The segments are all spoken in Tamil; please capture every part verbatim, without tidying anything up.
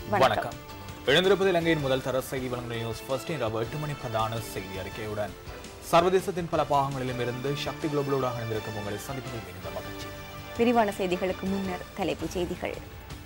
வணக்கம். எழுந்திருப்பது இலங்கையின் முதல் தர செய்தி வழங்கும் நியூஸ் ஃபர்ஸ்ட் இரவு எட்டு மணி பிரதான செய்தி அறிக்கையுடன் சர்வதேசத்தின் பல பாகங்களிலும் இருந்து சக்தி குளோபலோடு அணிந்திருக்கும் உங்களை சந்திப்பதில் மிகுந்த மகிழ்ச்சி. விரிவான செய்திகளுக்கு முன்னர் தலைப்புச் செய்திகள்.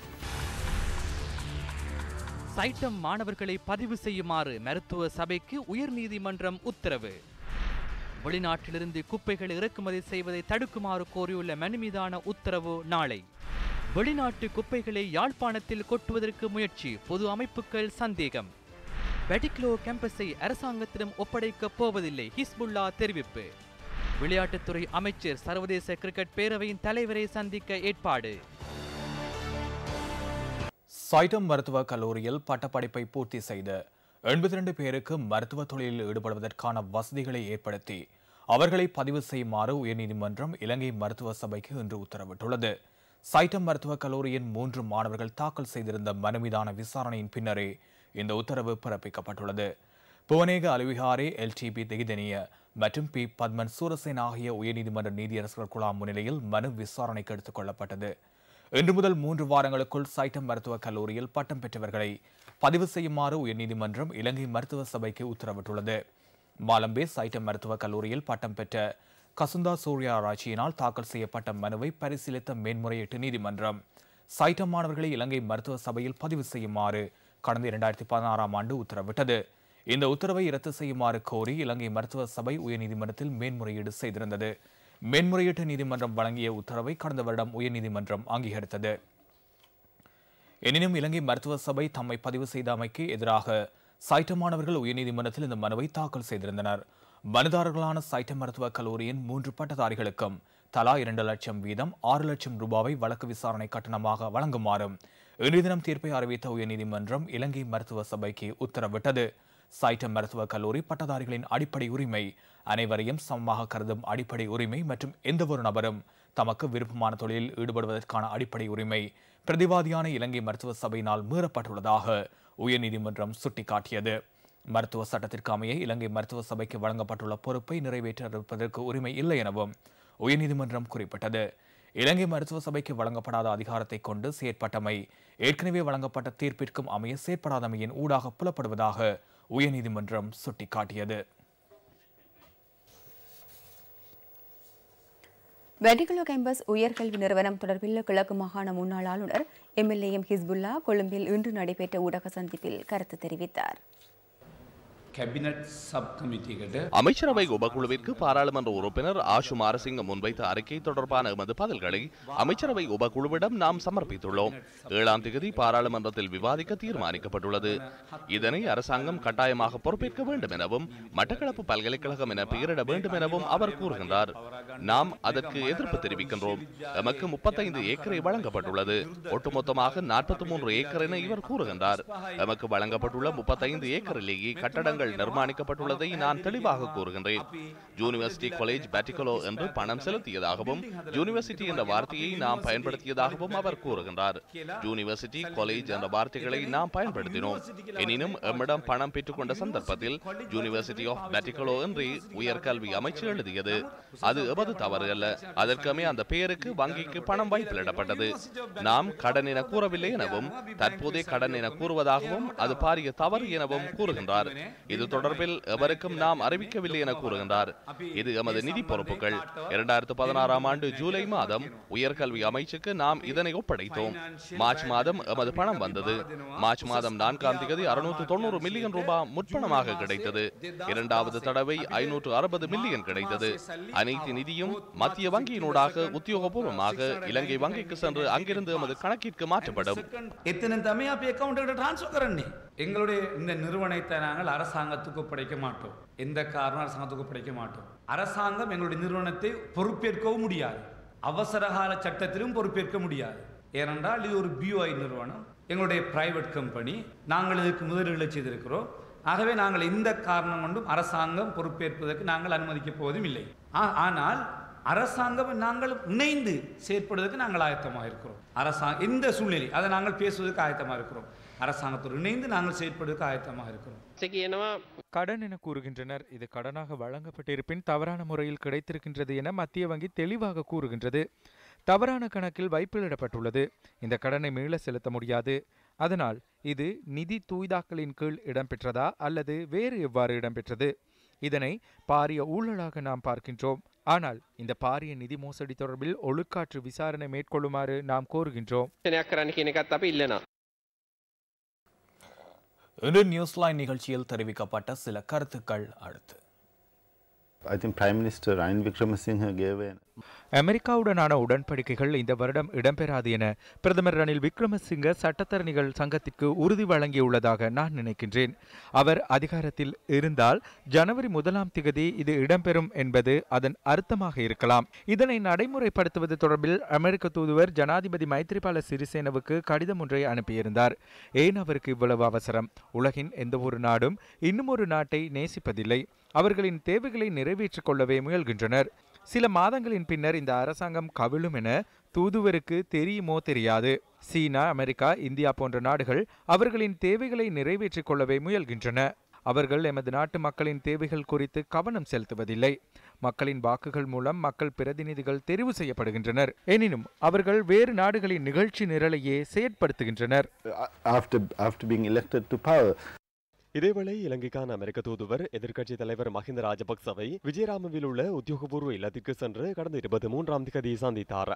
சைட்டம் மாணவர்களை பதிவு செய்யுமாறு மருத்துவ சபைக்கு உயர்நீதிமன்றம் உத்தரவு. வெளிநாட்டிலிருந்து குப்பைகள் இறக்குமதி செய்வதை தடுக்குமாறு கோரியுள்ள மனு மீதான உத்தரவு நாளை. வெளிநாட்டு குப்பைகளை யாழ்ப்பாணத்தில் கொட்டுவதற்கு முயற்சி, பொது அமைப்புகள் சந்தேகம். பெட்டிக்லோ கேம்பஸை அரசாங்கத்திடம் ஒப்படைக்கப் போவதில்லை, ஹிஸ்புல்லா தெரிவிப்பு. விளையாட்டுத்துறை அமைச்சர் சர்வதேச கிரிக்கெட் பேரவையின் தலைவரை சந்திக்க ஏற்பாடு. சைட்டம் மருத்துவக் கல்லூரியில் பட்டப்படிப்பை பூர்த்தி செய்த எண்பத்தி இரண்டு பேருக்கு மருத்துவ தொழிலில் ஈடுபடுவதற்கான வசதிகளை ஏற்படுத்தி அவர்களை பதிவு செய்யுமாறு உயர்நீதிமன்றம் இலங்கை மருத்துவ சபைக்கு இன்று உத்தரவிட்டுள்ளது. சைட்டம் மருத்துவக் கல்லூரியின் மூன்று மாணவர்கள் தாக்கல் செய்திருந்த மனு மீதான விசாரணையின் பின்னரே இந்த உத்தரவு பிறப்பிக்கப்பட்டுள்ளது. புவனேக அலுவிஹாரே, எல்டிபி திகிதனிய மற்றும் பி பத்மன் சூரசேன் ஆகிய உயர்நீதிமன்ற நீதியரசர்கள் குழாம் முன்னிலையில் மனு விசாரணைக்கு எடுத்துக் கொள்ளப்பட்டது. இன்று முதல் மூன்று வாரங்களுக்குள் சைட்டம் மருத்துவக் கல்லூரியில் பட்டம் பெற்றவர்களை பதிவு செய்யுமாறு உயர்நீதிமன்றம் இலங்கை மருத்துவ சபைக்கு உத்தரவிட்டுள்ளது. மாலம்பே சைட்டம் மருத்துவக் கல்லூரியில் பட்டம் பெற்ற கசுந்தா சூர்யா ராட்சியினால் தாக்கல் செய்யப்பட்ட மனுவை பரிசீலித்த மேன்முறையீட்டு நீதிமன்றம் சைட்டம் மாணவர்களை இலங்கை மருத்துவ சபையில் பதிவு செய்யுமாறு கடந்த இரண்டாயிரத்தி பதினாறாம் ஆண்டு உத்தரவிட்டது. இந்த உத்தரவை ரத்து செய்யுமாறு கோரி இலங்கை மருத்துவ சபை உயர்நீதிமன்றத்தில் மேன்முறையீடு செய்திருந்தது. மேன்முறையீட்டு நீதிமன்றம் வழங்கிய உத்தரவை கடந்த வருடம் உயர்நீதிமன்றம் அங்கீகரித்தது. எனினும் இலங்கை மருத்துவ சபை தம்மை பதிவு செய்தமைக்கு எதிராக சைட்டம் மாணவர்கள் உயர்நீதிமன்றத்தில் இந்த மனுவை தாக்கல் செய்திருந்தனர். மனுதாரர்களான சைட்டம் மருத்துவக் கல்லூரியின் மூன்று பட்டதாரிகளுக்கும் தலா இரண்டு லட்சம் வீதம் ஆறு லட்சம் ரூபாவை வழக்கு விசாரணை கட்டணமாக வழங்குமாறும் இன்றைய தினம் தீர்ப்பை அறிவித்த உயர்நீதிமன்றம் இலங்கை மருத்துவ சபைக்கு உத்தரவிட்டது. சைட்டம் மருத்துவக் கல்லூரி பட்டதாரிகளின் அடிப்படை உரிமை, அனைவரையும் சமமாக கருதும் அடிப்படை உரிமை மற்றும் எந்தவொரு நபரும் தமக்கு விருப்பமான தொழிலில் ஈடுபடுவதற்கான அடிப்படை உரிமை பிரதிவாதியான இலங்கை மருத்துவ சபையினால் மீறப்பட்டுள்ளதாக உயர்நீதிமன்றம் சுட்டிக்காட்டியது. மருத்துவ சட்டத்திற்கு அமைய இலங்கை மருத்துவ சபைக்கு வழங்கப்பட்டுள்ள பொறுப்பை நிறைவேற்றிருப்பதற்கு உரிமை இல்லை எனவும் உயர்நீதிமன்றம் குறிப்பிட்டது. இலங்கை மருத்துவ சபைக்கு வழங்கப்படாத அதிகாரத்தை கொண்டு செயற்பட்டமை ஏற்கனவே வழங்கப்பட்ட தீர்ப்பிற்கும் அமைய செயற்படாதமையின் ஊடாக புலப்படுவதாக உயர்நீதிமன்றம் சுட்டிக்காட்டியது. பெட்டிக்லோ கேம்பஸ் உயர்கல்வி நிறுவனம் தொடர்பில் கிழக்கு மாகாண முன்னாள் ஆளுநர் எம்எல்ஏ எம் ஹிஸ்புல்லா கொழும்பில் இன்று நடைபெற்ற ஊடக சந்திப்பில் கருத்து தெரிவித்தார். அமைச்சரவை உபகுழுவிற்கு பாராளுமன்ற உறுப்பினர் ஆஷு மாரசிங்க முன்வைத்த அறிக்கை தொடர்பான எமது பதில்களை அமைச்சரவை உபகுழுவிடம் நாம் சமர்ப்பித்துள்ளோம். ஏழாம் தேதி பாராளுமன்றத்தில் விவாதிக்க தீர்மானிக்கப்பட்டுள்ளது. இதனை அரசாங்கம் கட்டாயமாக பொறுப்பேற்க வேண்டும் எனவும் மட்டக்களப்பு பல்கலைக்கழகம் என பெயரிட வேண்டும் எனவும் அவர் கூறுகின்றார். நாம் அதற்கு எதிர்ப்பு தெரிவிக்கின்றோம். எமக்கு முப்பத்தைந்து ஏக்கரை வழங்கப்பட்டுள்ளது. ஒட்டுமொத்தமாக நாற்பத்தி மூன்று ஏக்கர் என இவர் கூறுகின்றார். எமக்கு வழங்கப்பட்டுள்ள முப்பத்தைந்து ஏக்கரிலேயே கட்டடங்கள் நிர்மாணிக்கப்பட்டுள்ளதை நான் தெளிவாக கூறுகின்றேன். யூனிவர்சிட்டி காலேஜ் பெட்டிக்லோ என்று பணம் செலுத்தியதாகவும் யூனிவர்சிட்டி என்ற வார்த்தையை நாம் பயன்படுத்தியதாகவும் அவர் கூறுகின்றார். யூனிவர்சிட்டி காலேஜ் என்ற வார்த்தைகளை நாம் பயன்படுத்தினோம். எனினும் எம்மிடம் பணம் பெற்றுக்கொண்ட சந்தர்ப்பத்தில் யூனிவர்சிட்டி ஆஃப் பெட்டிக்லோ என்று உயர்கல்வி அமைச்சு எழுதியது. அது எமது தவறு அல்ல. அதற்குமே அந்த பெயருக்கு வங்கிக்கு பணம் வைப்பிலிடப்பட்டது. நாம் கடன் என கூறவில்லை எனவும் தற்போதே கடன் என கூறுவதாகவும் அது பாரிய தவறு எனவும் கூறுகின்றார். இது தொடர்பில் எவருக்கும் நாம் அறிவிக்கவில்லை என கூறுகின்றார். இது எமது நிதி பொறுப்புகள். இரண்டாயிரத்து பதினாறாம் ஆண்டு ஜூலை மாதம் உயர்கல்வி அமைச்சுக்கு நாம் இதனை ஒப்படைத்தோம். மார்ச் மாதம் எமது பணம் வந்தது. மார்ச் மாதம் நான்காம் தேதி அறுநூற்று தொண்ணூறு மில்லியன் ரூபாய் முற்பணமாக கிடைத்தது. இரண்டாவது தடவை ஐநூற்று அறுபது மில்லியன் கிடைத்தது. அனைத்து நிதியும் மத்திய வங்கியினூடாக உத்தியோகபூர்வமாக இலங்கை வங்கிக்கு சென்று அங்கிருந்து எமது கணக்கிற்கு மாற்றப்படும். எங்களுடைய இந்த நிறுவனத்தை நாங்கள் அரசாங்கத்துக்கு ஒப்படைக்க மாட்டோம். எந்த காரணம் அரசாங்கத்துக்கு ஒப்படைக்க மாட்டோம். அரசாங்கம் எங்களுடைய நிறுவனத்தை பொறுப்பேற்கவும் முடியாது. அவசர கால சட்டத்திலும் பொறுப்பேற்க முடியாது. ஏனென்றால் இது ஒரு பிஓஐ நிறுவனம், எங்களுடைய பிரைவேட் கம்பெனி. நாங்கள் இதுக்கு முதலீடுகளை செய்திருக்கிறோம். ஆகவே நாங்கள் எந்த காரணம் கொண்டும் அரசாங்கம் பொறுப்பேற்பதற்கு நாங்கள் அனுமதிக்கப் போவதும் இல்லை. ஆனால் அரசாங்கம் நாங்கள் இணைந்து செயற்படுவதற்கு நாங்கள் ஆயத்தமாக இருக்கிறோம். அரசாங்கம் எந்த சூழ்நிலை அதை நாங்கள் பேசுவதற்கு ஆயத்தமாக இருக்கிறோம். அரசாங்கத்தோடு இணைந்து நாங்கள் செயற்படுவதற்கு ஆயத்தமாக இருக்கிறோம். கடன் என கூறுகின்றனர். இது கடனாக வழங்கப்பட்டிருப்பின் தவறான முறையில் கிடைத்திருக்கின்றது என மத்திய வங்கி தெளிவாக கூறுகின்றது. தவறான கணக்கில் வைப்பிலிடப்பட்டுள்ளது. இந்த கடனை மீள செலுத்த முடியாது. அதனால் இது நிதி தூய்தாக்கலின் கீழ் இடம்பெற்றதா அல்லது வேறு எவ்வாறு இடம்பெற்றது? இதனை பாரிய ஊழலாக நாம் பார்க்கின்றோம். ஆனால் இந்த பாரிய நிதி மோசடி தொடர்பில் ஒழுக்காற்று விசாரணை மேற்கொள்ளுமாறு நாம் கோருகின்றோம். இன்று நியூஸ்லைன் நிகழ்ச்சியில் தெரிவிக்கப்பட்ட சில கருத்துக்கள் அடுத்து. I think Prime Minister Ranil Wickremesinghe gave an அமெரிக்காவுடனான உடன்படிக்கைகள் இந்த வருடம் இடம்பெறாது என பிரதமர் ரணில் விக்ரமசிங்க சட்டத்தரணிகள் சங்கத்திற்கு உறுதி வழங்கியுள்ளதாக நான் நினைக்கின்றேன். அவர் அதிகாரத்தில் இருந்தால் ஜனவரி முதலாம் திகதி இது இடம்பெறும் என்பது அதன் அர்த்தமாக இருக்கலாம். இதனை நடைமுறைப்படுத்துவது தொடர்பில் அமெரிக்க தூதுவர் ஜனாதிபதி மைத்ரிபால சிறிசேனவுக்கு கடிதம் ஒன்றை அனுப்பியிருந்தார். ஏன் அவருக்கு இவ்வளவு அவசரம்? உலகின் எந்த ஒரு நாடும் இன்னும் ஒரு நாட்டை நேசிப்பதில்லை. அவர்களின் தேவைகளை நிறைவேற்றிக் கொள்ளவே முயல்கின்றனர். சில மாதங்களின் பின்னர் இந்த அரசாங்கம் கவிழும் என தூதுவருக்கு தெரியுமோ தெரியாது. சீனா, அமெரிக்கா, இந்தியா போன்ற நாடுகள் அவர்களின் தேவைகளை நிறைவேற்றிக் கொள்ளவே முயல்கின்றன. அவர்கள் எமது நாட்டு மக்களின் தேவைகள் குறித்து கவனம் செலுத்துவதில்லை. மக்களின் வாக்குகள் மூலம் மக்கள் பிரதிநிதிகள் தெரிவு செய்யப்படுகின்றனர். எனினும் அவர்கள் வேறு நாடுகளின் நிகழ்ச்சி நிரலையே செயற்படுத்துகின்றனர். after after being elected to power. இதேவேளை இலங்கைக்கான அமெரிக்க தூதுவர் எதிர்க்கட்சி தலைவர் மஹிந்த ராஜபக்சவை விஜயராமவில் உள்ள உத்தியோகபூர்வ இல்லத்திற்கு சென்று கடந்த இருபத்தி மூன்றாம் தேதி சந்தித்தார்.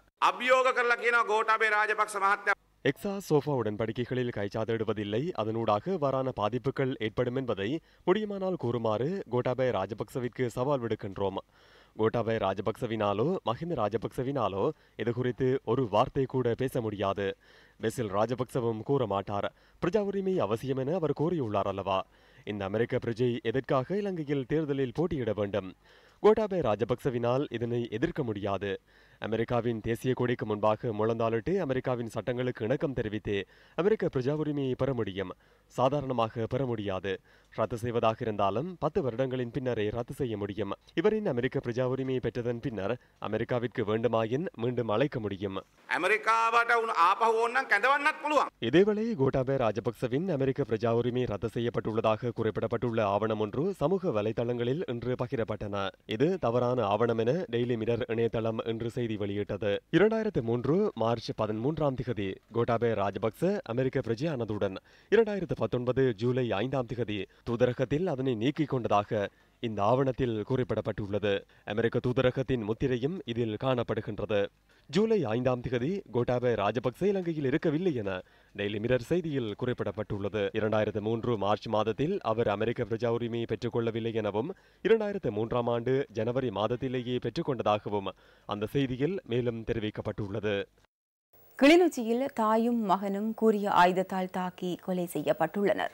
எக்ஸா சோஃபா உடன்படிக்கைகளில் கைச்சாத்திடுவதில்லை, அதனூடாக வரான பாதிப்புகள் ஏற்படும் என்பதை முடியுமானால் கூறுமாறு கோட்டாபய ராஜபக்சவிற்கு சவால் விடுக்கின்றோம். கோட்டாபய ராஜபக்சவினாலோ மஹிந்த ராஜபக்சவினாலோ இது குறித்து ஒரு வார்த்தை கூட பேச முடியாது. பெசில் ராஜபக்சவும் கூற மாட்டார். பிரஜா உரிமை அவசியம் என அவர் கூறியுள்ளார் அல்லவா? இந்த அமெரிக்க பிரஜை எதற்காக இலங்கையில் தேர்தலில் போட்டியிட வேண்டும்? கோட்டாபய ராஜபக்சவினால் இதனை எதிர்க்க முடியாது. அமெரிக்காவின் தேசிய கொடிக்கு முன்பாக முழந்தாளிட்டு அமெரிக்காவின் சட்டங்களுக்கு இணக்கம் தெரிவித்து அமெரிக்க பிரஜா உரிமையை பெற முடியும். சாதாரணமாக பெற முடியாது. ரத்து செய்வதாக இருந்தாலும் பத்து வருடங்களின் பின்னரே ரத்து செய்ய முடியும். இவரின் அமெரிக்க பிரஜா உரிமையை பெற்றதன் பின்னர் அமெரிக்காவிற்கு வேண்டுமாயின் மீண்டும் அழைக்க முடியும். இதேவேளை கோட்டாபய ராஜபக்சவின் அமெரிக்க பிரஜா உரிமை ரத்து செய்யப்பட்டுள்ளதாக குறிப்பிடப்பட்டுள்ள ஆவணம் ஒன்று சமூக வலைதளங்களில் இன்று பகிரப்பட்டன. இது தவறான ஆவணம் என டெய்லி மிரர் இணையதளம் இன்று செய்தி வெளியிட்டது. இரண்டாயிரத்து மூன்று மார்ச் பதிமூன்றாம் திகதி கோட்டாபய ராஜபக்ச அமெரிக்க பிரஜையானதுடன் இரண்டாயிரத்து பத்தொன்பது ஜூலை ஐந்தாம் திகதி தூதரகத்தில் அதனை நீக்கிக் கொண்டதாக இந்த ஆவணத்தில் குறிப்பிடப்பட்டுள்ளது. அமெரிக்க தூதரகத்தின் முத்திரையும் இதில் காணப்படுகின்றது. ஜூலை ஐந்தாம் திகதி கோட்டாபய ராஜபக்ச இலங்கையில் இருக்கவில்லை என டெய்லி மிரர் செய்தியில் குறிப்பிடப்பட்டுள்ளது. இரண்டாயிரத்து மூன்று மார்ச் மாதத்தில் அவர் அமெரிக்க பிரஜா உரிமையை பெற்றுக் கொள்ளவில்லை எனவும் இரண்டாயிரத்து மூன்றாம் ஆண்டு ஜனவரி மாதத்திலேயே பெற்றுக்கொண்டதாகவும் அந்த செய்தியில் மேலும் தெரிவிக்கப்பட்டுள்ளது. கிளிநொச்சியில் தாயும் மகனும் கூரிய ஆயுதத்தால் தாக்கி கொலை செய்யப்பட்டுள்ளனர்.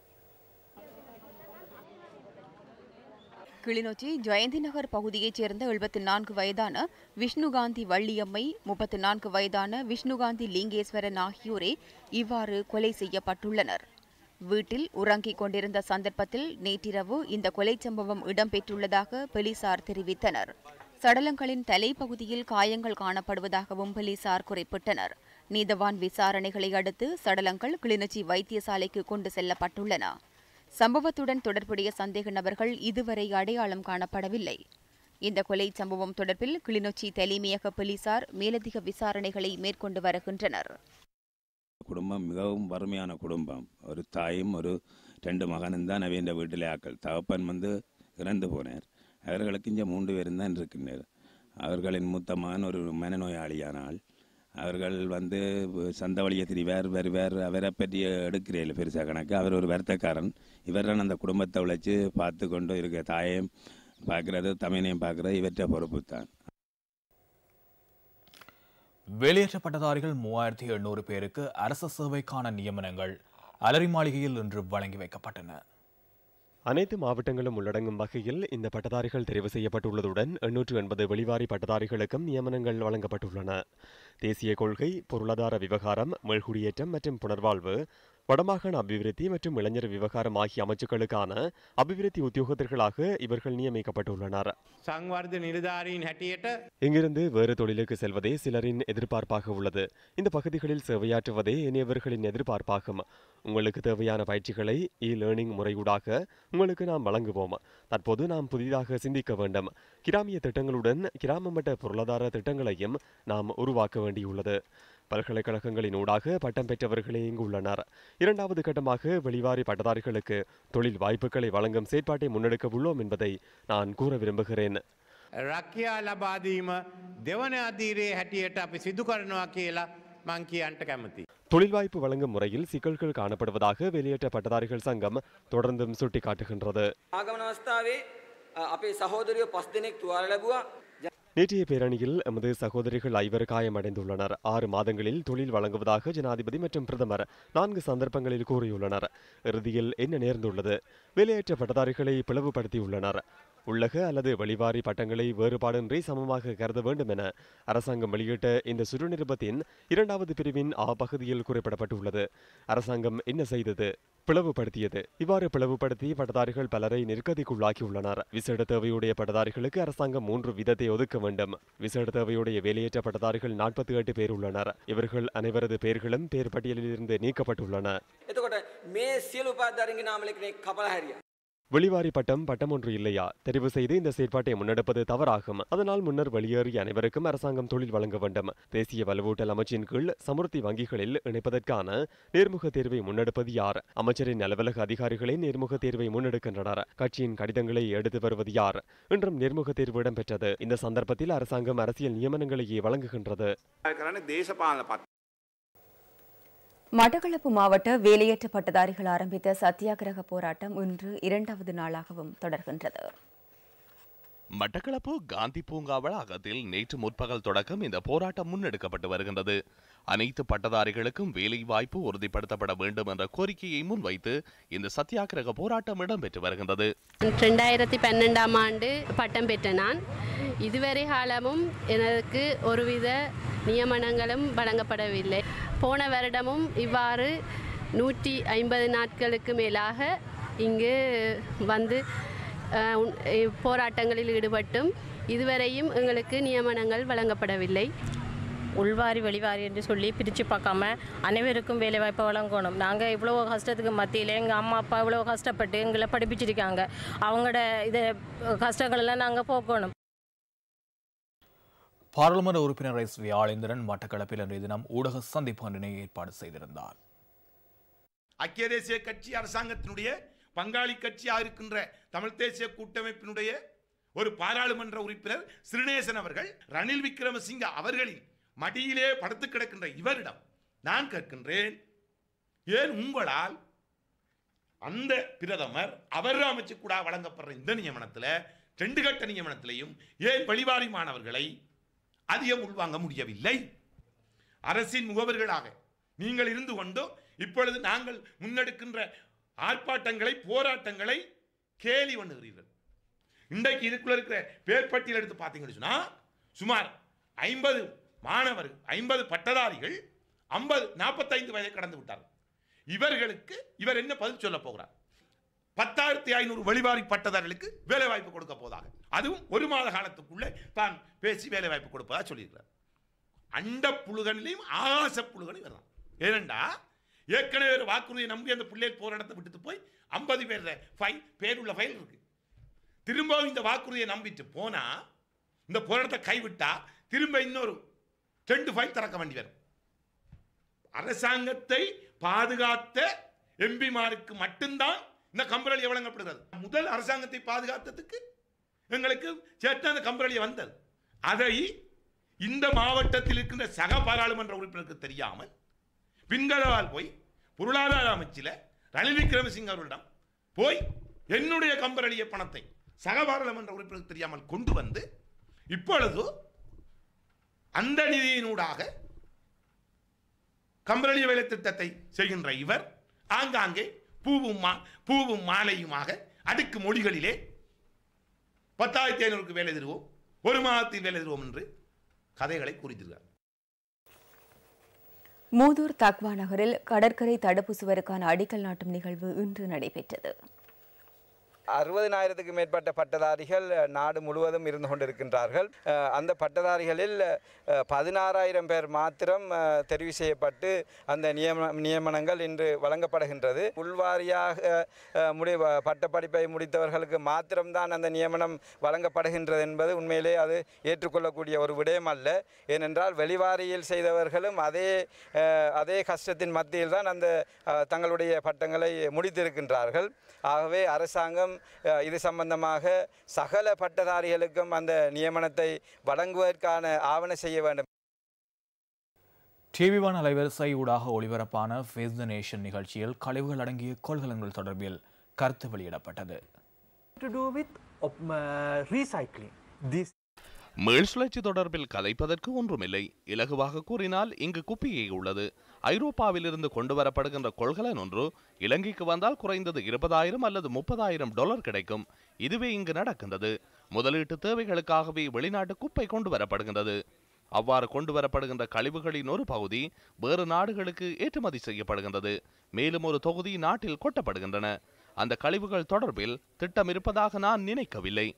கிளிநொச்சி ஜெயந்தி நகர் பகுதியைச் சேர்ந்த எழுபத்தி நான்கு வயதான விஷ்ணுகாந்தி வள்ளியம்மை, முப்பத்தி நான்கு வயதான விஷ்ணுகாந்தி லிங்கேஸ்வரன் ஆகியோரே இவ்வாறு கொலை செய்யப்பட்டுள்ளனர். வீட்டில் உறங்கிக் கொண்டிருந்த சந்தர்ப்பத்தில் நேற்றிரவு இந்த கொலை சம்பவம் இடம்பெற்றுள்ளதாக போலீசார் தெரிவித்தனர். சடலங்களின் தலைப்பகுதியில் காயங்கள் காணப்படுவதாகவும் போலீசார் குறிப்பிட்டனர். நீதவான் விசாரணைகளை அடுத்து சடலங்கள் கிளிநொச்சி வைத்தியசாலைக்கு கொண்டு செல்லப்பட்டுள்ளன. சம்பவத்துடன் தொடர்புடைய சந்தேக நபர்கள் இதுவரை அடையாளம் காணப்படவில்லை. இந்த கொலை சம்பவம் தொடர்பில் கிளிநொச்சி தலைமையக போலீசார் மேலதிக விசாரணைகளை மேற்கொண்டு வருகின்றனர். குடும்பம் மிகவும் வறுமையான குடும்பம். ஒரு தாயும் ஒரு ரெண்டு மகனும் தான் அவையின் வீட்டிலே ஆக்கள். தகப்பன் வந்து இறந்து போனார். அவர்களுக்கு இங்கே மூன்று பேரும் தான் இருக்கின்றனர். அவர்களின் மூத்த மகன் ஒரு மனநோயாளியானால் அவர்கள் வந்து சந்த வழியை திரிவார் வருவார். அவரை பற்றி எடுக்கிறேன் பெருசாக கணக்கு. அவர் ஒரு வருத்தக்காரன். இவரான் அந்த குடும்பத்தை உழைச்சி பார்த்து கொண்டு இருக்க தாயையும் பார்க்கறது தமையனையும் பார்க்கறது இவற்றை பொறுப்பு தான். வெளியேற்ற பட்டதாரிகள் மூவாயிரத்தி எண்ணூறு பேருக்கு அரசு சேவைக்கான நியமனங்கள் அலரி மாளிகையில் இன்று வழங்கி வைக்கப்பட்டன. அனைத்து மாவட்டங்களும் உள்ளடங்கும் வகையில் இந்த பட்டதாரிகள் தெரிவு செய்யப்பட்டுள்ளதுடன் எண்ணூற்று எண்பது வெளிவாரி பட்டதாரிகளுக்கும் நியமனங்கள் வழங்கப்பட்டுள்ளன. தேசிய கொள்கை, பொருளாதார விவகாரம், மீள்குடியேற்றம் மற்றும் புனர்வாழ்வு, வடமாகாண அபிவிருத்தி மற்றும் இளைஞர் விவகாரம் ஆகிய அமைச்சுக்களுக்கான அபிவிருத்தி உத்தியோகத்தர்களாக இவர்கள் நியமிக்கப்பட்டுள்ளனர். இங்கிருந்து வேறு தொழிலுக்கு செல்வதே சிலரின் எதிர்பார்ப்பாக உள்ளது. இந்த பகுதிகளில் சேவையாற்றுவதே இனியவர்களின் எதிர்பார்ப்பாகும். உங்களுக்கு தேவையான பயிற்சிகளை இ லேர்னிங் முறையூடாக உங்களுக்கு நாம் வழங்குவோம். தற்போது நாம் புதிதாக சிந்திக்க வேண்டும். கிராமிய திட்டங்களுடன் கிராம மட்ட பொருளாதார திட்டங்களையும் நாம் உருவாக்க வேண்டியுள்ளது. பல்கலைக்கழகங்களின் ஊடாக பட்டம் பெற்றவர்களே இங்கு உள்ளனர். இரண்டாவது கட்டமாக வெளிவாரி பட்டதாரிகளுக்கு தொழில் வாய்ப்புகளை வழங்கும் செயற்பாட்டை முன்னெடுக்க உள்ளோம் என்பதை நான் கூற விரும்புகிறேன். රැකියා ලබා දීම දෙවන අධීරයේ හැටියට අපි සිදු කරනවා කියලා මං කියන්නට කැමතියි. தொழில் வாய்ப்பு வழங்கும் முறையில் சிக்கல்கள் காணப்படுவதாக வெளியேற்ற பட்டதாரிகள் சங்கம் தொடர்ந்தும் சுட்டிக்காட்டுகின்றது. ආගමන අවස්ථාවේ අපේ සහෝදරයෝ පස් දෙනෙක් තුවාල ලැබුවා. நேற்றைய பேரணியில் எமது சகோதரிகள் ஐவர் காயமடைந்துள்ளனர். ஆறு மாதங்களில் தொழில் வழங்குவதாக ஜனாதிபதி மற்றும் பிரதமர் நான்கு சந்தர்ப்பங்களில் கூறியுள்ளனர். இறுதியில் என்ன நேர்ந்துள்ளது? வெளியேற்ற பட்டதாரிகளை பிளவுபடுத்தியுள்ளனர். உள்ளக அல்லது வெளிவாரி பட்டங்களை வேறுபாடின்றி சமமாக கருத வேண்டும் என அரசாங்கம் வெளியிட்ட இந்த சுற்றுநிருபத்தின் இரண்டாவது பிரிவின் ஆ பகுதியில் குறிப்பிடப்பட்டுள்ளது. அரசாங்கம் என்ன செய்தது? பிளவுபடுத்தியது. இவ்வாறு பிளவுபடுத்தி பட்டதாரிகள் பலரை நெருக்கடிக்குள்ளாக்கியுள்ளனர். விசேட தேவையுடைய பட்டதாரிகளுக்கு அரசாங்கம் மூன்று விதத்தை ஒதுக்க வேண்டும். விசேட தேவையுடைய வேலையேற்ற பட்டதாரிகள் நாற்பத்தி எட்டு பேர் உள்ளனர். இவர்கள் அனைவரது பெயர்களும் பேர் பட்டியலில் இருந்து நீக்கப்பட்டுள்ளன. வெளிவாரி பட்டம் பட்டம் ஒன்று இல்லையா? தெரிவு செய்து இந்த செயற்பாட்டை முன்னெடுப்பது தவறாகும். அதனால் முன்னர் வெளியேறிய அனைவருக்கும் அரசாங்கம் தொழில் வழங்க வேண்டும். தேசிய வலுவூட்டல் அமைச்சின் கீழ் சமுர்த்தி வங்கிகளில் இணைப்பதற்கான நேர்முக தேர்வை முன்னெடுப்பது யார்? அமைச்சரின் அலுவலக அதிகாரிகளே நேர்முக தேர்வை முன்னெடுக்கின்றனர். கட்சியின் கடிதங்களை எடுத்து வருவது யார்? இன்றும் நேர்முக தேர்வு இடம்பெற்றது. இந்த சந்தர்ப்பத்தில் அரசாங்கம் அரசியல் நியமனங்களையே வழங்குகின்றது. மட்டக்களப்பு மாவட்ட வேலையற்ற பட்டதாரிகள் ஆரம்பித்த சத்தியாகிரக போராட்டம் இன்று இரண்டாவது நாளாகவும் தொடர்கின்றது. மட்டக்களப்பு காந்தி பூங்கா வளாகத்தில் நேற்று முற்பகல் தொடக்கம் இந்த போராட்டம் முன்னெடுக்கப்பட்டு வருகின்றது. அனைத்து பட்டதாரிகளுக்கும் வேலை வாய்ப்பு உறுதிப்படுத்தப்பட வேண்டும் என்ற கோரிக்கையை முன்வைத்து இந்த சத்தியாகிரக போராட்டம் இடம்பெற்று வருகின்றது. இரண்டாயிரத்தி பன்னெண்டாம் ஆண்டு பட்டம் பெற்ற நான் இதுவரை காலமும் எனக்கு ஒருவித நியமனங்களும் வழங்கப்படவில்லை. போன வருடமும் இவ்வாறு நூற்றி ஐம்பது நாட்களுக்கு மேலாக இங்கு வந்து போராட்டங்களில் ஈடுபட்டும் இதுவரையும் எங்களுக்கு நியமனங்கள் வழங்கப்படவில்லை. உள்வாரி வெளிவாரி என்று சொல்லி பிரித்து பார்க்காம அனைவருக்கும் வேலைவாய்ப்பை வழங்கணும். நாங்கள் இவ்வளோ கஷ்டத்துக்கு மத்தியில் எங்கள் அம்மா அப்பா இவ்வளோ கஷ்டப்பட்டு எங்களை படிப்பிச்சிருக்காங்க. அவங்களோட இதை கஷ்டங்களெல்லாம் நாங்கள் போக்கணும். பாராளுமன்ற உறுப்பினர் எஸ் வியாழேந்திரன் மட்டக்களப்பில் இன்றைய தினம் ஊடக சந்திப்பு ஒன்றினை ஏற்பாடு செய்திருந்தார். ஐக்கிய தேசிய கட்சி அரசாங்கத்தினுடைய பங்காளி கட்சியாக இருக்கின்ற தமிழ் தேசிய கூட்டமைப்பினுடைய ஒரு பாராளுமன்ற உறுப்பினர் சிறுநேசன் அவர்கள் ரணில் விக்ரமசிங்க அவர்களின் மடியிலே படுத்து கிடக்கின்ற இவரிடம் நான் கேட்கின்றேன், ஏன் உங்களால் அந்த பிரதமர் அவர் அமைச்சு கூட வழங்கப்படுற இந்த நியமனத்தில் ரெண்டு கட்ட நியமனத்திலையும் ஏன் வெளிவாரி மாணவர்களை அதிகம் உள்வாங்க முடியவில்லை? அரசின் முகவர்களாக நீங்கள் இருந்து கொண்டோ இப்பொழுது நாங்கள் முன்னெடுக்கின்ற ஆர்ப்பாட்டங்களை போராட்டங்களை கேலி பண்ணுகிறீர்கள். இன்றைக்கு இதுக்குள்ள இருக்கிற பேர் பட்டியல் எடுத்து பார்த்தீங்கன்னு சொன்னா சுமார் ஐம்பது மாணவர்கள் ஐம்பது பட்டதாரிகள் ஐம்பது நாற்பத்தைந்து வயதை கடந்து விட்டார். இவர்களுக்கு இவர் என்ன பதில் சொல்ல போகிறார்? பத்தாயிரத்தி ஐநூறு வெளிவாரி பட்டதாரிகளுக்கு வேலை வாய்ப்பு கொடுக்க போதாக, அதுவும் ஒரு மாத காலத்துக்குள்ளே தான் பேசி வேலை வாய்ப்பு கொடுப்பதாக சொல்லியிருக்கிறார். அண்ட புழுகனிலையும் ஆகாச புழுகனும் வரலாம். ஏனென்றா ஏற்கனவே ஒரு வாக்குறுதியை நம்பி அந்த பிள்ளைகள் போராட்டத்தை விட்டுட்டு போய் ஐம்பது பேர் ஃபைல் பேருள்ள ஃபைல் இருக்கு. திரும்பவும் இந்த வாக்குறுதியை நம்பிட்டு போனா இந்த போராட்டத்தை கைவிட்டா திரும்ப இன்னொரு ரெண்டு ஃபைல் திறக்க வேண்டி வரும். அரசாங்கத்தை பாதுகாத்த எம்பிமாருக்கு மட்டும்தான் இந்த கம்பரளி வழங்கப்படுகிறது. முதல் அரசாங்கத்தை பாதுகாத்ததுக்கு எங்களுக்கு சேர்த்து அந்த கம்பரளி வந்தது. அதை இந்த மாவட்டத்தில் இருக்கின்ற சக பாராளுமன்ற உறுப்பினருக்கு தெரியாமல் பின்கதவால் போய் பொருளாதார அமைச்சில் ரணில் விக்ரமசிங்க அவர்களிடம் போய் என்னுடைய கம்பரளிய பணத்தை சக பாராளுமன்ற உறுப்பினருக்கு தெரியாமல் கொண்டு வந்து இப்பொழுது அந்த நிதியினூடாக கம்பரளிய வேலை திட்டத்தை செய்கின்ற இவர் ஆங்காங்கே பூவும் பூவும் மாலையுமாக அடுக்கு மொழிகளிலே பத்தாயிரத்தி ஐநூறுக்கு வேலை தருவோம், ஒரு மாதத்தில் வேலை தருவோம் என்று கதைகளை குறித்திருக்கிறார். மூதூர் தக்வா நகரில் கடற்கரை தடுப்பு சுவருக்கான அடிக்கல் நாட்டும் நிகழ்வு இன்று நடைபெற்றது. அறுபதினாயிரத்துக்கு மேற்பட்ட பட்டதாரிகள் நாடு முழுவதும் இருந்து கொண்டிருக்கின்றார்கள். அந்த பட்டதாரிகளில் பதினாறாயிரம் பேர் மாத்திரம் தெரிவு செய்யப்பட்டு அந்த நியம நியமனங்கள் இன்று வழங்கப்படுகின்றது. உள்வாரியாக முடி பட்டப்படிப்பை முடித்தவர்களுக்கு மாத்திரம்தான் அந்த நியமனம் வழங்கப்படுகின்றது என்பது உண்மையிலே அது ஏற்றுக்கொள்ளக்கூடிய ஒரு விடயம் அல்ல. ஏனென்றால் வெளிவாரியில் செய்தவர்களும் அதே அதே கஷ்டத்தின் மத்தியில் தான் அந்த தங்களுடைய பட்டங்களை முடித்திருக்கின்றார்கள். ஆகவே அரசாங்கம் இது சம்பந்தமாக சகல பட்டதாரிகளுக்கும் அந்த நியமனத்தை வழங்குவதற்கான ஆவண செய்ய வேண்டும். டிவி ஒன் அலைவரிசை ஊடாக ஒளிபரப்பான ஃபேஸ் தி நேஷன் நிகழ்ச்சியில் கழிவுகள் அடங்கிய கொள்கலன்கள் தொடர்பில் கருத்து வெளியிடப்பட்டது. மீள் சுழற்சி தொடர்பில் கதைப்பதற்கு ஒன்றுமில்லை. இலகுவாக கூறினால் இங்கு குப்பியே உள்ளது. ஐரோப்பாவிலிருந்து கொண்டு வரப்படுகின்ற கொள்கலன் ஒன்று இலங்கைக்கு வந்தால் குறைந்தது இருபதாயிரம் அல்லது முப்பதாயிரம் டாலர் கிடைக்கும். இதுவே இங்கு நடக்கின்றது. முதலீட்டு தேவைகளுக்காகவே வெளிநாட்டு குப்பை கொண்டு வரப்படுகின்றது. அவ்வாறு கொண்டு வரப்படுகின்ற கழிவுகளின் ஒரு பகுதி வேறு நாடுகளுக்கு ஏற்றுமதி செய்யப்படுகின்றது. மேலும் ஒரு தொகுதி நாட்டில் கொட்டப்படுகின்றன. அந்த கழிவுகள் தொடர்பில் திட்டம் இருப்பதாக நான் நினைக்கவில்லை.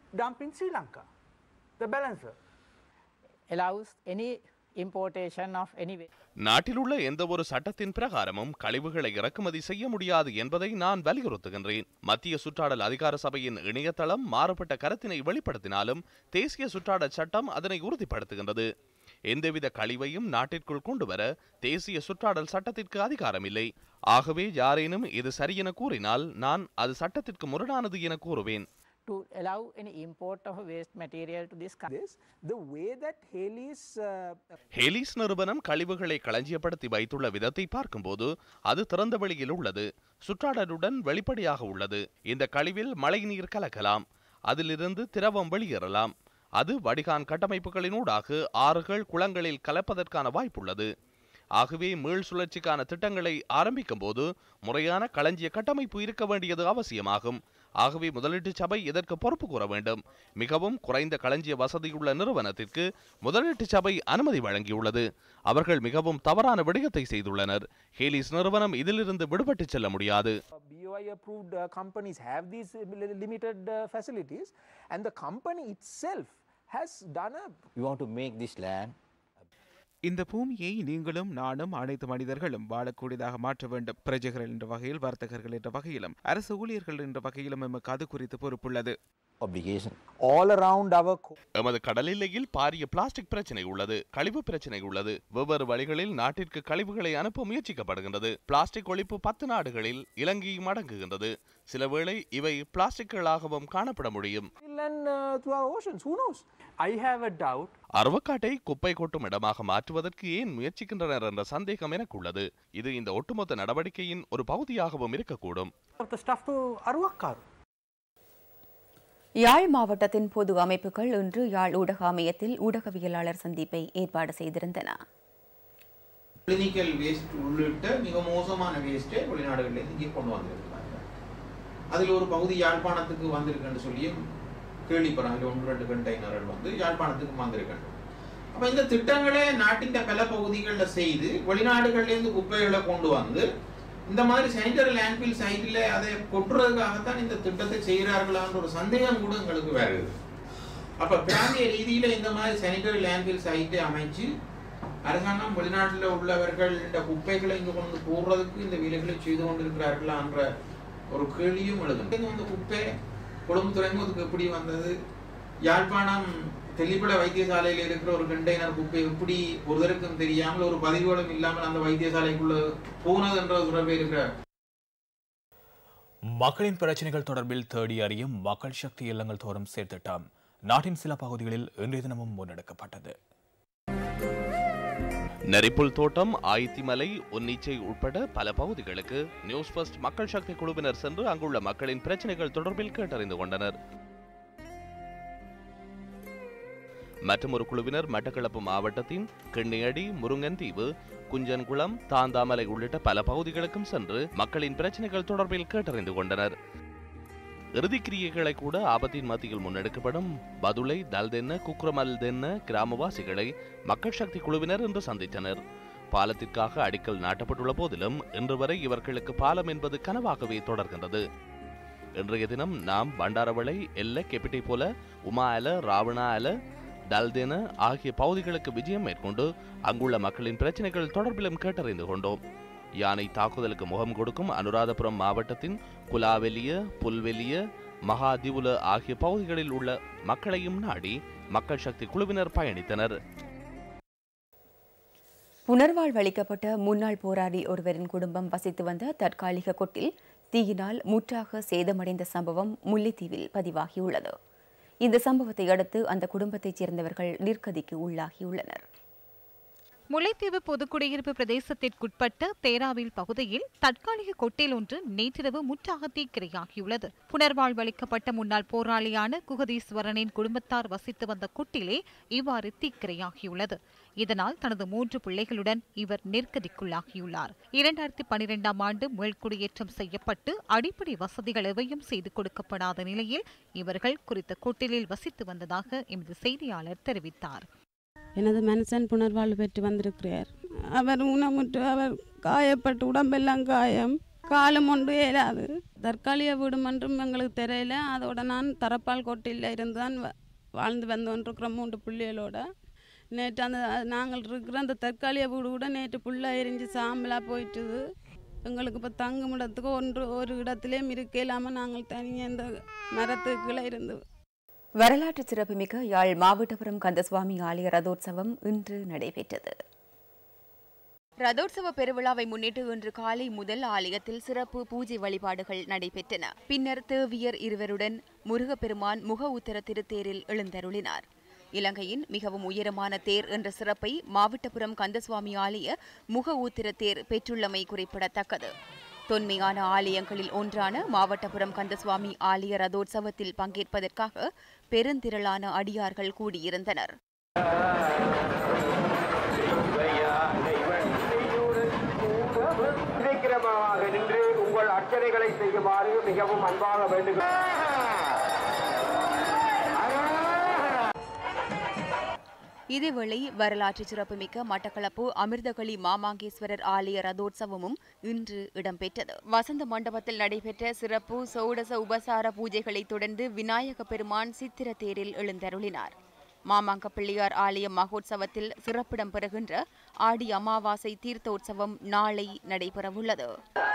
The balancer allows any importation of any way. நாட்டில் உள்ள எந்த ஒரு சட்டத்தின் பிரகாரமும் கழிவுகளை இறக்குமதி செய்ய முடியாது என்பதை நான் வலியுறுத்துகின்றேன். மத்திய சுற்றாடல் அதிகார சபையின் இணையதளம் மாறுபட்ட கருத்தினை வெளிப்படுத்தினாலும் தேசிய சுற்றாடல் சட்டம் அதனை உறுதிப்படுத்துகின்றது. எந்தவித கழிவையும் நாட்டிற்குள் கொண்டு வர தேசிய சுற்றாடல் சட்டத்திற்கு அதிகாரம் இல்லை. ஆகவே யாரேனும் இது சரியென கூறினால் நான் அது சட்டத்திற்கு முரணானது என கூறுவேன். To allow any import of waste material to this country, the way that Helios ஹேலிஸ் நிறுவனம் கழிவுகளை களஞ்சியப்படுத்தி வைத்துள்ள விதத்தை பார்க்கும்போது அது திறந்த வெளியில் உள்ளது. சுற்றாடலுடன் வெளிப்படையாக உள்ளது. இந்த கழிவில் மழை நீர் கலக்கலாம். அதிலிருந்து திரவம் வெளியேறலாம். அது வடிகான் கட்டமைப்புகளினூடாக ஆறுகள் குளங்களில் கலப்பதற்கான வாய்ப்புள்ளது. ஆகவே மீள் சுழற்சிக்கான திட்டங்களை ஆரம்பிக்கும் போது முறையான களஞ்சிய கட்டமைப்பு இருக்க வேண்டியது அவசியமாகும். ஆகவே முதலீட்டு சபை இதற்கு பொறுப்பு கூற வேண்டும். மிகவும் குறைந்த களஞ்சிய வசதியுள்ள நிறுவனத்திற்கு முதலீட்டு சபை அனுமதி வழங்கியுள்ளது. அவர்கள் மிகவும் தவறான விடயத்தை செய்துள்ளனர். ஹேலிஸ் நிறுவனம் இதிலிருந்து விடுபட்டு செல்ல முடியாது. B O I approved uh, companies have these limited uh, facilities, and the company itself has done a we want to make this land. இந்த பூமியை நீங்களும் நானும் அனைத்து மனிதர்களும் வாழக்கூடியதாக மாற்ற வேண்டும். பிரஜைகள் என்ற வகையில், வர்த்தகர்கள் என்ற வகையிலும், அரசு ஊழியர்கள் என்ற வகையிலும் நமக்கு அது குறித்து பொறுப்புள்ளது. all around our எமது கடல் எல்லையில் பாரிய பிளாஸ்டிக் பிரச்சனை உள்ளது. கழிவு பிரச்சனை உள்ளது. வெவ்வேறு வழிகளில் நாட்டிற்கு கழிவுகளை அனுப்ப முயற்சிக்கப்படுகின்றது. பிளாஸ்டிக் ஒழிப்பு பத்து நாடுகளில் இலங்கையும் அடங்குகின்றது. சில வேளை இவை பிளாஸ்டிக்குகளாகவும் காணப்பட முடியும். அருவக்காட்டை குப்பை கொட்டும் இடமாக மாற்றுவதற்கு ஏன் முயற்சிக்கின்றனர் என்ற சந்தேகம் எனக்கு உள்ளது. இது இந்த ஒட்டுமொத்த நடவடிக்கையின் ஒரு பகுதியாகவும் இருக்கக்கூடும். யாழ் மாவட்டத்தின் பொது அமைப்புகள் இன்று யாழ் ஊடக அமையத்தில் ஊடகவியலாளர் சந்திப்பை ஏற்பாடு செய்திருந்தன. கிளினிக்கல் வேஸ்ட் உள்ளிட்ட மிக மோசமான வேஸ்ட்டை வெளிநாடுகளில் இங்கே கொண்டு வந்திருக்கிறாங்க. அதில் ஒரு பகுதி யாழ்ப்பாணத்துக்கு வந்திருக்குன்னு சொல்லியும் கேள்விப்படுறாங்க. ஒன்று ரெண்டு கண்டெய்னர்கள் வந்து யாழ்ப்பாணத்துக்கு வந்திருக்கின்றன. அப்போ இந்த திட்டங்களே நாட்டின் பல பகுதிகளில் செய்து வெளிநாடுகள்லேருந்து குப்பைகளை கொண்டு வந்து இந்த மாதிரி சானிட்டரி லேண்ட்ஃபில் சைட்டில் அதை கொட்டுறதுக்காகத்தான் இந்த திட்டத்தை செய்கிறார்களான்ற ஒரு சந்தேகம் கூட எங்களுக்கு வருது. அப்போ பிராந்திய ரீதியில் இந்த மாதிரி சானிட்டரி லேண்ட்ஃபில் சைட்டை அமைச்சு அரசாங்கம் வெளிநாட்டில் உள்ளவர்கள் இந்த குப்பைகளை இங்கே கொண்டு போடுறதுக்கு இந்த வேலைகளை செய்து கொண்டிருக்கிறார்களான்ற ஒரு கேள்வியும் எழுதும். இந்த குப்பை கொழும்பு துறைமுகத்துக்கு எப்படி வந்தது? யாழ்ப்பாணம் தெல்லிப்பள வைத்தியசாலையில் இருக்கிற ஒரு கண்டெய்னர் குப்பை எப்படி ஒருத்தருக்கும் தெரியாமல் ஒரு பதிவுகளும் இல்லாமல் அந்த வைத்தியசாலைக்குள்ள போனது என்ற தொடர்பு இருக்கிற மக்களின் பிரச்சனைகள் தொடர்பில் தேடி அறியும் மக்கள் சக்தி இல்லங்கள் தோறும் சேர்த்திட்டம் நாட்டின் சில பகுதிகளில் இன்றைய தினமும் முன்னெடுக்கப்பட்டது. நெரிப்புல் தோட்டம், ஆயித்திமலை, ஒன்னிச்சை உட்பட பல பகுதிகளுக்கு நியூஸ் ஃபர்ஸ்ட் மக்கள் சக்தி குழுவினர் சென்று அங்குள்ள மக்களின் பிரச்சனைகள் தொடர்பில் கேட்டறிந்து கொண்டனர். மற்றொரு குழுவினர் மட்டக்களப்பு மாவட்டத்தின் கிண்ணியடி, முருங்கன்தீவு, குஞ்சன்குளம், தாந்தாமலை உள்ளிட்ட பல பகுதிகளுக்கும் சென்று மக்களின் பிரச்சனைகள் தொடர்பில் கேட்டறிந்து கொண்டனர். இறுதிக்கிரியைகளை கூட ஆபத்தின் மத்தியில் முன்னெடுக்கப்படும் பதுளை, தல்தென்ன, குக்ரமல்தென்ன கிராமவாசிகளை மக்கள் சக்தி குழுவினர் இன்று சந்தித்தனர். பாலத்திற்காக அடிக்கல் நாட்டப்பட்டுள்ள போதிலும் இன்று வரை இவர்களுக்கு பாலம் என்பது கனவாகவே தொடர்கின்றது. இன்றைய தினம் நாம் பண்டாரவளை, எல்ல, கெப்பிட்டை போல, உமா அல, ராவணா அல, டல்தென ஆகிய பகுதிகளுக்கு விஜயம் மேற்கொண்டு அங்குள்ள மக்களின் பிரச்சனைகள் தொடர்பிலும் கேட்டறிந்து கொண்டோம். யானை தாக்குதலுக்கு முகம் கொடுக்கும் அனுராதபுரம் மாவட்டத்தின் குலாவெலிய, புல்வெலிய, மகாதிவுல ஆகிய பகுதிகளில் உள்ள மக்களையும் நாடி மக்கள் சக்தி குழுவினர் பயணித்தனர். புனர்வாழ்வளிக்கப்பட்ட முன்னாள் போராளி ஒருவரின் குடும்பம் வசித்து வந்த தற்காலிக கொட்டில் தீயினால் முற்றாக சேதமடைந்த சம்பவம் முல்லைத்தீவில் பதிவாகியுள்ளது. இந்த சம்பவத்தை அடுத்து அந்த குடும்பத்தைச் சேர்ந்தவர்கள் நிர்கதிக்கு உள்ளாகியுள்ளனர். முல்லைத்தீவு பொதுக்குடியிருப்பு பிரதேசத்திற்குட்பட்ட தேராவில் பகுதியில் தற்காலிக கொட்டேல் ஒன்று நேற்றிரவு முற்றாக தீக்கிரையாகியுள்ளது. புனர்வாழ்வளிக்கப்பட்ட முன்னாள் போராளியான குகதீஸ்வரனின் குடும்பத்தார் வசித்து வந்த கொட்டிலே இவ்வாறு தீக்கிரையாகியுள்ளது. இதனால் தனது மூன்று பிள்ளைகளுடன் இவர் நெருக்கடிக்குள்ளாகியுள்ளார். இரண்டாயிரத்தி பனிரெண்டாம் ஆண்டு மீள்குடியேற்றம் செய்யப்பட்டு அடிப்படை வசதிகள் எவையும் செய்து கொடுக்கப்படாத நிலையில் இவர்கள் குறித்த கொட்டிலில் வசித்து வந்ததாக எமது செய்தியாளர் தெரிவித்தார். எனது மனுஷன் புனர்வாழ்வு பெற்று வந்திருக்கிறார். அவர் ஊனமுற்று, அவர் காயப்பட்டு உடம்பெல்லாம் காயம், காலம் ஒன்று ஏறாது. தற்காலிக வீடு மன்றும் எங்களுக்கு தெரியல. அதோட நான் தரப்பால் கோட்டையில் இருந்து தான் வாழ்ந்து வந்துருக்கிற மூன்று பிள்ளைகளோட. நேற்று அந்த நாங்கள் இருக்கிற அந்த தற்காலிக வீடு கூட நேற்று புள்ள எரிஞ்சு சாம்பலாக போயிட்டுது. எங்களுக்கு இப்போ தங்கும் இடத்துக்கு ஒன்று ஒரு இடத்துலேயும் இருக்க இல்லாமல் நாங்கள் தனியாக இந்த மரத்துக்குள்ளே இருந்து. வரலாற்று சிறப்புமிக்க யாழ் மாவட்டபுரம் கந்தசுவாமி ஆலய ரதோற்சவம் இன்று நடைபெற்றது. ரதோற்சவ பெருவிழாவை முன்னிட்டு இன்று காலை முதல் ஆலயத்தில் சிறப்பு பூஜை வழிபாடுகள் நடைபெற்றன. பின்னர் தேவியர் இருவருடன் முருகப்பெருமான் முக உத்தர திருத்தேரில் எழுந்தருளினார். இலங்கையின் மிகவும் உயரமான தேர் என்ற சிறப்பை மாவட்டபுரம் கந்தசுவாமி ஆலய முக ஊத்திர தேர் பெற்றுள்ளமை குறிப்பிடத்தக்கது. தொன்மையான ஆலயங்களில் ஒன்றான மாவட்டபுரம் கந்தசுவாமி ஆலய ரதோற்சவத்தில் பங்கேற்பதற்காக பெருந்திரளான அடியார்கள் கூடியிருந்தனர். நின்று உங்கள் அர்ச்சனைகளை செய்யுமாறு மிகவும் அன்பாக வேண்டுகிறேன். இதேவேளை வரலாற்று சிறப்புமிக்க மட்டக்களப்பு அமிர்தகளி மாமாங்கேஸ்வரர் ஆலய ரதோற்சவமும் இன்று இடம்பெற்றது. வசந்த மண்டபத்தில் நடைபெற்ற சிறப்பு சௌடச உபசார பூஜைகளை தொடர்ந்து விநாயக பெருமான் சித்திர தேரில் எழுந்தருளினார். மாமாங்க பிள்ளையார் ஆலய மகோற்சவத்தில் சிறப்பிடம் பெறுகின்ற ஆடி அமாவாசை தீர்த்தோற்சவம் நாளை நடைபெறவுள்ளது.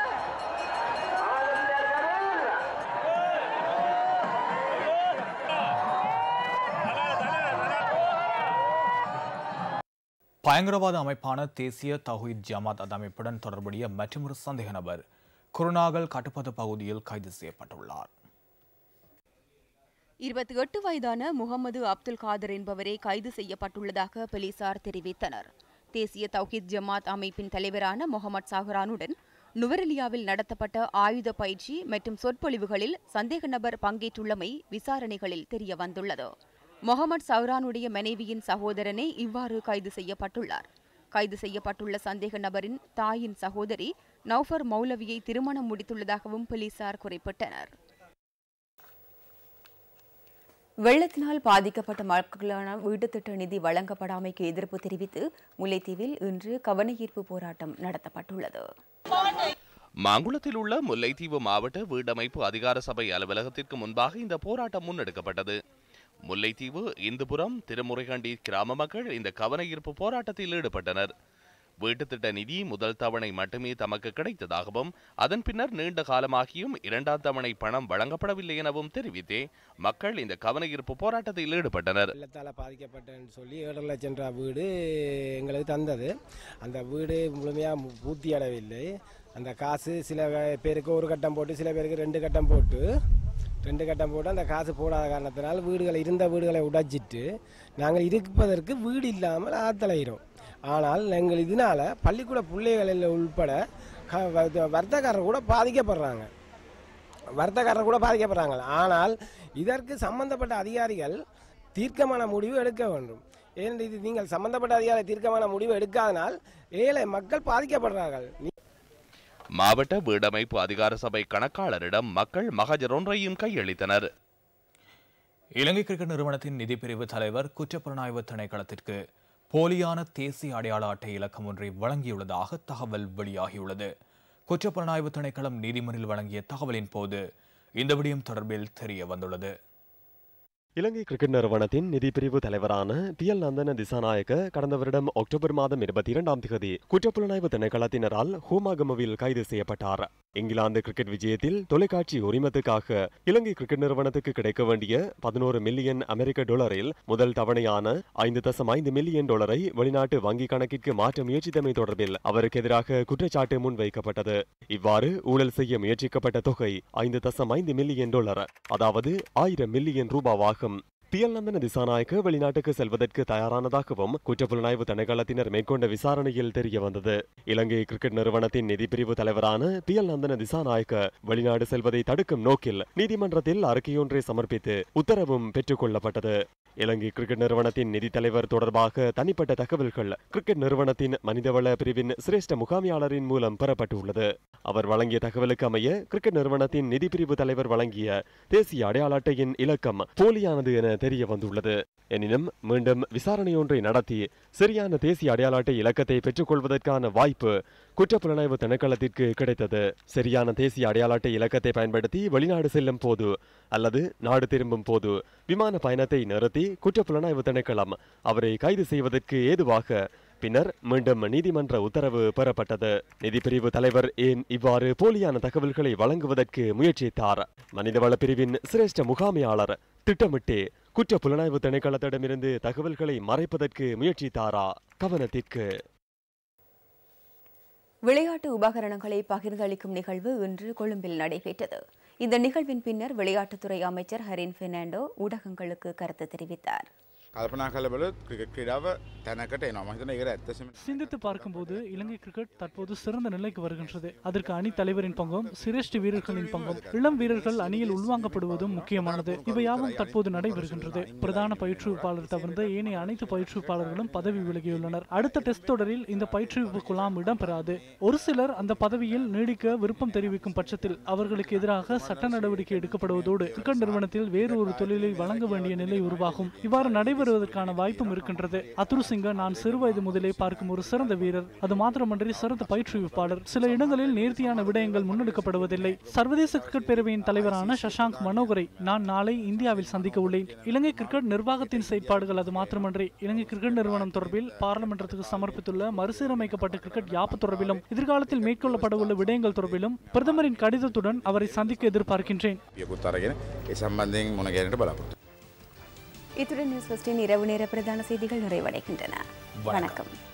பயங்கரவாத அமைப்பான தேசிய தௌஹீத் ஜமாத் அமைப்புடன் தொடர்புடைய மற்றொரு சந்தேக நபர் குருநாகல் கட்டுப்பாட்டு பகுதியில் கைது செய்யப்பட்டுள்ளார். இருபத்தி எட்டு வயதான முகமது அப்துல் காதர் என்பவரே கைது செய்யப்பட்டுள்ளதாக போலீசார் தெரிவித்தனர். தேசிய தௌஹீத் ஜமாத் அமைப்பின் தலைவரான முகமது சாஹரானுடன் நுவரெலியாவில் நடத்தப்பட்ட ஆயுத பயிற்சி மற்றும் சொற்பொழிவுகளில் சந்தேக நபர் பங்கேற்றுள்ளமை விசாரணைகளில் தெரியவந்துள்ளது. முகமது சௌரானுடைய மனைவியின் சகோதரனே இவ்வாறு கைது செய்யப்பட்டுள்ளார். கைது செய்யப்பட்டுள்ள சந்தேக நபரின் தாயின் சகோதரி நௌஃபர் மௌலவியை திருமணம் முடித்துள்ளதாகவும் போலீசார் குறிப்பிட்டனர். வெள்ளத்தினால் பாதிக்கப்பட்ட மக்களுக்கான வீட்டுத்திட்ட நிதி வழங்கப்படாமைக்கு எதிர்ப்பு தெரிவித்து முல்லைத்தீவில் இன்று கவனஈர்ப்பு போராட்டம் நடத்தப்பட்டுள்ளது. மாங்குளத்தில் உள்ள முல்லைத்தீவு மாவட்ட வீடமைப்பு அதிகார சபை அலுவலகத்திற்கு முன்பாக இந்த போராட்டம் முன்னெடுக்கப்பட்டது. முல்லைத்தீவு, இந்துபுரம், திருமுறைகண்டி கிராம மக்கள் இந்த கவன ஈர்ப்பு போராட்டத்தில் ஈடுபட்டனர். வீட்டுத்திட்ட நிதி முதல் தவணை மட்டுமே தமக்கு கிடைத்ததாகவும் அதன் பின்னர் நீண்ட காலமாகியும் இரண்டாம் தவணை பணம் வழங்கப்படவில்லை எனவும் தெரிவித்தே மக்கள் இந்த கவன ஈர்ப்பு போராட்டத்தில் ஈடுபட்டனர். வெள்ளத்தால் பாதிக்கப்பட்டன்னு சொல்லி ஏழரை லட்சம் ரூபா வீடு எங்களுக்கு தந்தது. அந்த வீடு முழுமையாக பூர்த்தி அடையவில்லை. அந்த காசு சில பேருக்கு ஒரு கட்டம் போட்டு சில பேருக்கு ரெண்டு கட்டம் போட்டு ரெண்டு கட்டம் போட்டு அந்த காசு போடாத காரணத்தினால் வீடுகளை இருந்த வீடுகளை உடைச்சிட்டு நாங்கள் இருப்பதற்கு வீடு இல்லாமல் ஆத்தலைகிறோம். ஆனால் எங்கள் இதனால் பள்ளிக்கூட பிள்ளைகளில் உள்பட வர்த்தகர்கள் கூட பாதிக்கப்படுறாங்க வர்த்தகர்கள் கூட பாதிக்கப்படுறாங்க ஆனால் இதற்கு சம்பந்தப்பட்ட அதிகாரிகள் தீர்க்கமான முடிவு எடுக்க வேண்டும். ஏனென்று இது நீங்கள் சம்பந்தப்பட்ட அதிகாரி தீர்க்கமான முடிவு எடுக்காதனால் ஏழை மக்கள் பாதிக்கப்படுறார்கள். மாவட்ட வீடமைப்பு அதிகார சபை கணக்காளரிடம் மக்கள் மகஜர் ஒன்றையும் கையளித்தனர். இலங்கை கிரிக்கெட் நிறுவனத்தின் நிதிப்பிரிவு தலைவர் குற்றப்புலனாய்வு திணைக்களத்திற்கு போலியான தேசிய அடையாள அட்டை இலக்கம் ஒன்றை வழங்கியுள்ளதாக தகவல் வெளியாகியுள்ளது. குற்றப்புலனாய்வு திணைக்களம் நீதிமன்றில் வழங்கிய தகவலின் போது இந்த விடயம் தொடர்பில் தெரிய வந்துள்ளது. இலங்கை கிரிக்கெட் நிறுவனத்தின் நிதி பிரிவு தலைவரான பி எல் நந்தன திசாநாயக்க கடந்த வருடம் அக்டோபர் மாதம் இருபத்தி இரண்டாம் தேதி குற்றப்புலனாய்வு திணைக்களத்தினரால் ஹோமாகமவில் கைது செய்யப்பட்டார். இங்கிலாந்து கிரிக்கெட் விஜயத்தில் தொலைக்காட்சி உரிமத்துக்காக இலங்கை கிரிக்கெட் நிறுவனத்துக்கு கிடைக்க வேண்டிய பதினோரு மில்லியன் அமெரிக்க டாலரில் முதல் தவணையான ஐந்து தசம் ஐந்து மில்லியன் டாலரை வெளிநாட்டு வங்கி கணக்கிற்கு மாற்ற முயற்சித்தமை தொடர்பில் அவருக்கு எதிராக குற்றச்சாட்டு முன்வைக்கப்பட்டது. இவ்வாறு ஊழல் செய்ய முயற்சிக்கப்பட்ட தொகை ஐந்து தசம் ஐந்து மில்லியன் டாலர், அதாவது ஆயிரம் மில்லியன் ரூபாவாகும். பி எல் நந்தன திசாநாயக்க வெளிநாட்டுக்கு செல்வதற்கு தயாரானதாகவும் குற்றப்புலனாய்வு திணைக்களத்தினர் மேற்கொண்ட விசாரணையில் தெரிய வந்தது. இலங்கை கிரிக்கெட் நிறுவனத்தின் நிதி பிரிவு தலைவரான பி எல் நந்தன திசாநாயக்க வெளிநாடு செல்வதை தடுக்கும் நோக்கில் நீதிமன்றத்தில் அறிக்கையொன்றை சமர்ப்பித்து உத்தரவும் பெற்றுக் கொள்ளப்பட்டது. இலங்கை கிரிக்கெட் நிறுவனத்தின் நிதி தலைவர் தொடர்பாக தனிப்பட்ட தகவல்கள் கிரிக்கெட் நிறுவனத்தின் மனிதவள பிரிவின் சிரேஷ்ட முகாமியாளரின் மூலம் பெறப்பட்டுள்ளது. அவர் வழங்கிய தகவலுக்கு அமைய கிரிக்கெட் நிறுவனத்தின் நிதி பிரிவு தலைவர் வழங்கிய தேசிய அடையாள அட்டையின் இலக்கம் போலியானது என தெரிய வந்துள்ளது. எனினும் மீண்டும் விசாரணையொன்றை நடத்தி சரியான தேசிய அடையாள அட்டை இலக்கத்தை பெற்றுக் கொள்வதற்கான வாய்ப்பு குற்றப்புலனாய்வு திணைக்களத்திற்கு கிடைத்தது. சரியான தேசிய அடையாள அட்டை இலக்கத்தை பயன்படுத்தி வெளிநாடு செல்லும் போது அல்லது நாடு திரும்பும் போது விமான பயணத்தை நிறுத்தி குற்றப்புலனாய்வு திணைக்களம் அவரை கைது செய்வதற்கு ஏதுவாக பின்னர் மீண்டும் நீதிமன்ற உத்தரவு பெறப்பட்டது. நிதிப்பிரிவு தலைவர் ஏன் இவ்வாறு போலியான தகவல்களை வழங்குவதற்கு முயற்சித்தார்? மனிதவள பிரிவின் சிரேஷ்ட முகாமையாளர் திட்டமிட்டு குற்ற புலனாய்வு திணைக்களத்திடமிருந்து தகவல்களை மறைப்பதற்கு முயற்சித்தாரா? கவனத்திற்கு. விளையாட்டு உபகரணங்களை பகிர்ந்தளிக்கும் நிகழ்வு இன்று கொழும்பில் நடைபெற்றது. இந்த நிகழ்வின் பின்னர் விளையாட்டுத்துறை அமைச்சர் ஹரின் பெர்னாண்டோ ஊடகங்களுக்கு கருத்து தெரிவித்தார். சிந்தித்து பார்க்கும்போது இலங்கை கிரிக்கெட் தற்போது சிறந்த நிலைக்கு வருகின்றது. அதற்கு அணி தலைவரின் பங்கும் சிரேஷ்ட வீரர்களின் பங்கும் இளம் வீரர்கள் அணியில் உள்வாங்கப்படுவதும் முக்கியமானது. இவையாவும் தற்போது நடைபெறுகின்றது. பிரதான பயிற்றுவிப்பாளர் தவிர்த்து ஏனைய அனைத்து பயிற்றுவிப்பாளர்களும் பதவி விலகியுள்ளனர். அடுத்த டெஸ்ட் தொடரில் இந்த பயிற்றுவிப்பு குழாம் இடம்பெறாது. ஒரு சிலர் அந்த பதவியில் நீடிக்க விருப்பம் தெரிவிக்கும் பட்சத்தில் அவர்களுக்கு எதிராக சட்ட நடவடிக்கை எடுக்கப்படுவதோடு கிரிக்கெட் நிறுவனத்தில் வேறு ஒரு தொழிலை வழங்க வேண்டிய நிலை உருவாகும். இவ்வாறு நடைபெறுவதற்கான வாய்ப்பும் இருக்கின்றது. அதுரு சிங்க நான் சிறுவயது முதலே பார்க்கும் ஒரு சிறந்த வீரர். அது மாத்திரமன்றி சிறந்த பயிற்றுவிப்பாளர். சில இடங்களில் நேர்த்தியான விடயங்கள் முன்னெடுக்கப்படுவதில்லை. சர்வதேச கிரிக்கெட் பேரவையின் தலைவரான சஷாங்க் மனோகரை நான் நாளை இந்தியாவில் சந்திக்க உள்ளேன். இலங்கை கிரிக்கெட் நிர்வாகத்தின் செயற்பாடுகள் அது மாத்திரமன்றி இலங்கை கிரிக்கெட் நிறுவனம் தொடர்பில் பாராளுமன்றத்துக்கு சமர்ப்பித்துள்ள மறுசீரமைக்கப்பட்ட கிரிக்கெட் யாப்பு தொடர்பிலும் எதிர்காலத்தில் மேற்கொள்ளப்பட உள்ள விடயங்கள் தொடர்பிலும் பிரதமரின் கடிதத்துடன் அவரை சந்திக்க எதிர்பார்க்கின்றேன். இத்துடன் நியூஸ் ஃபர்ஸ்டின் இரவு நேர பிரதான செய்திகள் நிறைவடைகின்றன. வணக்கம்.